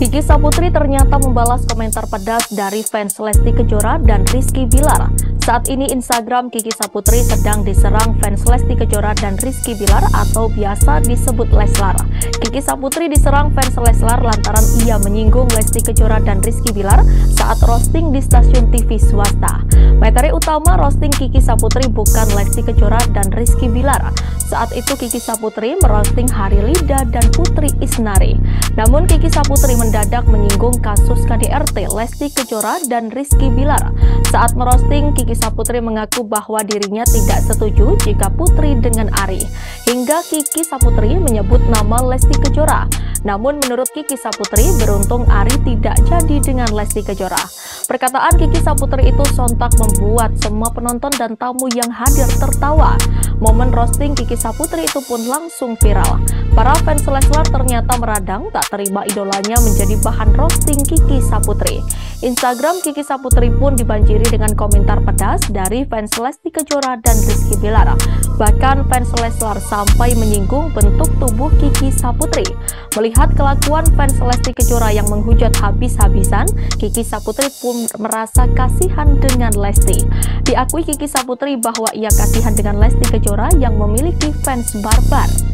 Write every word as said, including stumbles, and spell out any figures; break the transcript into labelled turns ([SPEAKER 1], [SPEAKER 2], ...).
[SPEAKER 1] Kiki Saputri ternyata membalas komentar pedas dari fans Lesti Kejora dan Rizky Bilar. Saat ini Instagram Kiki Saputri sedang diserang fans Lesti Kejora dan Rizky Bilar atau biasa disebut Leslar. Kiki Saputri diserang fans Leslar lantaran ia menyinggung Lesti Kejora dan Rizky Bilar saat roasting di stasiun T V swasta. Materi utama roasting Kiki Saputri bukan Lesti Kejora dan Rizky Bilar. Saat itu Kiki Saputri merosting Harilida dan Putri Isnari. Namun Kiki Saputri mendadak menyinggung kasus K D R T Lesti Kejora dan Rizky Bilar. Saat merosting, Kiki Saputri mengaku bahwa dirinya tidak setuju jika Putri dengan Ari. Hingga Kiki Saputri menyebut nama Lesti Kejora. Namun menurut Kiki Saputri, beruntung Ari tidak jadi dengan Lesti Kejora. Perkataan Kiki Saputri itu sontak membuat semua penonton dan tamu yang hadir tertawa. Momen roasting Kiki Saputri itu pun langsung viral. Para fans Leslar ternyata meradang tak terima idolanya menjadi bahan roasting Kiki Saputri. Instagram Kiki Saputri pun dibanjiri dengan komentar pedas dari fans Lesti Kejora dan Rizky Bilar. Bahkan fans Leslar sampai menyinggung bentuk tubuh Kiki Saputri. Melihat kelakuan fans Lesti Kejora yang menghujat habis-habisan, Kiki Saputri pun merasa kasihan dengan Lesti. Diakui Kiki Saputri bahwa ia kasihan dengan Lesti Kejora yang memiliki fans barbar.